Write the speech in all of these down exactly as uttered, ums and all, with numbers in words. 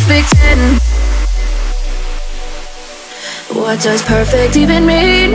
perfect ten? What does perfect even mean?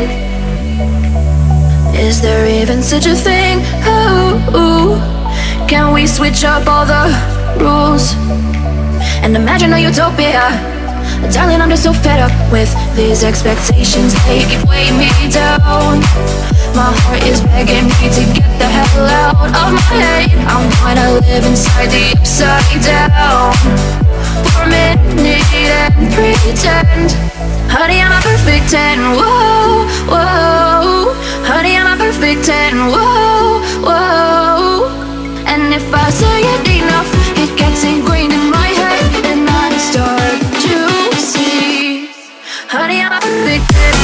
Is there even such a thing? Oh, can we switch up all the rules and imagine a utopia? Darling, I'm just so fed up with these expectations. They keep weighing me down. My heart is begging me to get the hell out of my head. I'm gonna live inside the upside down for a minute and pretend. Honey, I'm a perfect ten. Whoa, whoa. Honey, I'm a perfect ten. Whoa, whoa. And if I say it enough, it gets ingrained in my head, and I start to see. Honey, I'm a perfect ten.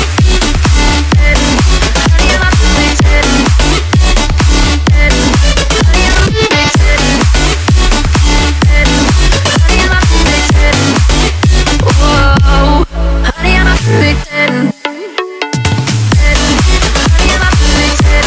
Honey, I'm a perfect ten. Honey, I'm a perfect ten. Honey, I'm a perfect ten. Whoa. Honey, I'm a perfect ten. Honey, I'm a perfect ten.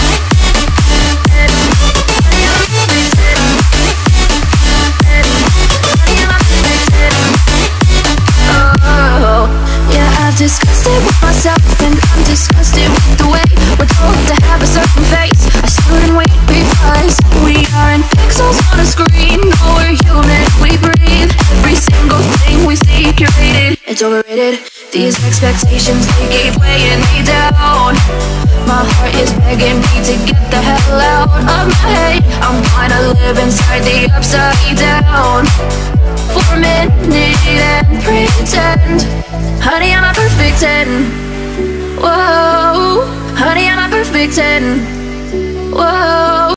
Disgusted with myself, and I'm disgusted with the way we're told to have a certain face. I stood and wait because we aren't pixels on a screen. No, we're human, we breathe. Every single thing we see curated, it's overrated. These expectations, they keep weighing me down. My heart is begging me to get the hell out of my head. I'm gonna live inside the upside down for a minute and pretend. Honey, I'm a perfect ten. Whoa. Honey, I'm a perfect ten. Whoa.